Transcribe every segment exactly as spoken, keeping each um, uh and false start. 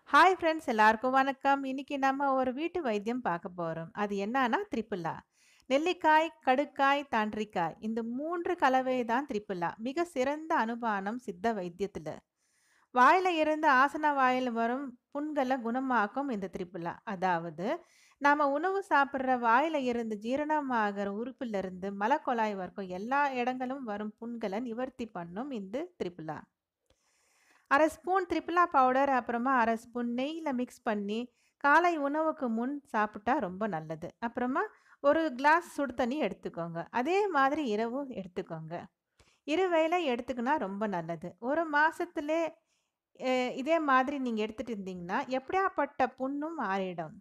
Hi friends எல்லாருக்கும் வணக்கம். இன்னைக்கு நம்ம ஒரு வீட்டு வைத்தியம் பார்க்க போறோம். அது என்னன்னா திரிபுலா. நெல்லிக்காய், கடுக்காய், தாண்டிக்காய் இந்த மூன்று கலவை தான் திரிபுலா. மிக சிறந்த அனுபானம் சித்த வைத்தியத்துல. வாயில இருந்து ஆசன வாயில வரும் புண்கள குணமாக்கும் இந்த திரிபுலா. அதாவது நாம உணவு சாப்பிடுற வாயில இருந்து ஜீரணமாகிற உறுப்புல இருந்து மலக்குழாய் வரைக்கும் எல்லா இடங்களும் வரும் புண்கள நிவர்த்தி பண்ணும் இந்த திரிபுலா. அரை ஸ்பூன் திரிபுலா பவுடர் அப்புறமா அரை ஸ்பூன் நெய்யில மிக்ஸ் பண்ணி காலை உணவுக்கு முன் சாப்பிட்டா ரொம்ப நல்லது. அப்புறமா ஒரு கிளாஸ் சுடு தண்ணி எடுத்துக்கோங்க. அதே மாதிரி இரவும் எடுத்துக்கோங்க. இருவேளை எடுத்துக்கினா ரொம்ப நல்லது. ஒரு மாசத்திலே அ இதே மாதிரி நீங்க எடுத்துட்டு இருந்தீங்கன்னா, எப்படியாப்பட்ட புண்ணும் ஆறிடும்.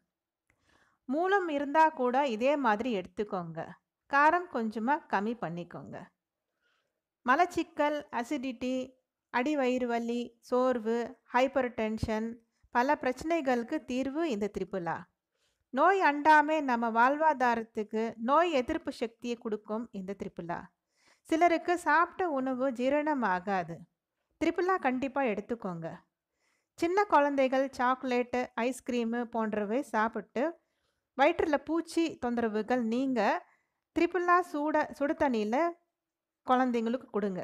மூலம் இருந்தா கூட இதே மாதிரி எடுத்துக்கோங்க. காரம் கொஞ்சமா கம்மி பண்ணிக்கோங்க. மலச்சிக்கல், அசிடிட்டி, அடிவயிறு வலி, சோர்வு, ஹைப்பர் டென்ஷன் பல பிரச்சனைகளுக்கு தீர்வு இந்த திரிபுலா. நோய் அண்டாமே நம்ம வாழ்வாதாரத்துக்கு நோய் எதிர்ப்பு சக்தியை கொடுக்கும் இந்த திரிபுலா. சிலருக்கு சாப்பிட்ட உணவு ஜீரணம் ஆகாது. திரிபுலா கண்டிப்பா எடுத்துக்கோங்க. சின்ன குழந்தைகள் சாக்லேட்டு, ஐஸ்கிரீமு போன்றவை சாப்பிட்டு வயிற்றுல பூச்சி தொந்தரவுகள் நீங்க திரிபுலா சூட சுடு தண்ணியில குழந்தைங்களுக்கு கொடுங்க.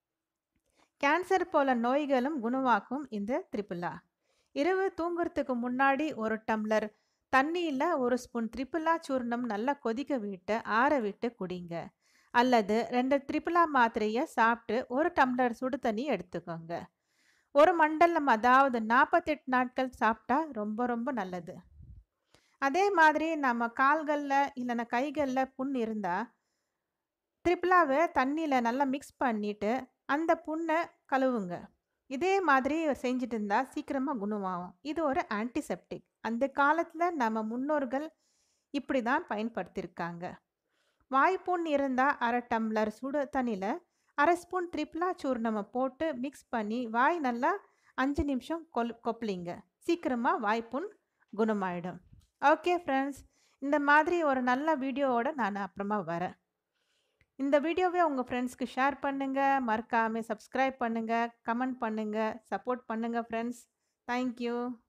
கேன்சர் போல நோய்களும் குணமாக்கும் இந்த திரிபுலா. இரவு தூங்குறதுக்கு முன்னாடி ஒரு டம்ளர் தண்ணியில ஒரு ஸ்பூன் திரிபுலா சூர்ணம் நல்லா கொதிக்க விட்டு ஆற விட்டு குடிங்க. அல்லது ரெண்டு திரிபுலா மாத்திரைய சாப்பிட்டு ஒரு டம்ளர் சுடு தண்ணி எடுத்துக்கோங்க. ஒரு மண்டலம் அதாவது நாற்பத்தி எட்டு நாட்கள் சாப்பிட்டா ரொம்ப ரொம்ப நல்லது. அதே மாதிரி நம்ம கால்கள்ல இல்லைன்னா கைகள்ல புண் இருந்தா திரிபுலாவை தண்ணியில நல்லா மிக்ஸ் பண்ணிட்டு அந்த புண்ணை கழுவுங்க. இதே மாதிரி செஞ்சுட்டு இருந்தா சீக்கிரமா குணமாகும். இது ஒரு ஆன்டிசெப்டிக். அந்த காலத்துல நம்ம முன்னோர்கள் இப்படி தான் பயன்படுத்தியிருக்காங்க. வாய்ப்புண் இருந்தா அரை டம்ளர் சுடு தண்ணியில அரை ஸ்பூன் திரிபுலா சூர்ணம போட்டு மிக்ஸ் பண்ணி வாய் நல்லா அஞ்சு நிமிஷம் கொல் கொப்பளிங்க. சீக்கிரமா வாய்ப்புண் குணமாயிடும். ஓகே ஃப்ரெண்ட்ஸ், இந்த மாதிரி ஒரு நல்ல வீடியோவோட நான் அப்புறமா வரேன். இந்த வீடியோவை உங்க ஃப்ரெண்ட்ஸ்க்கு ஷேர் பண்ணுங்க. மறக்காம சப்ஸ்கிரைப் பண்ணுங்க, கமெண்ட் பண்ணுங்க, சப்போர்ட் பண்ணுங்க ஃப்ரெண்ட்ஸ். Thank you.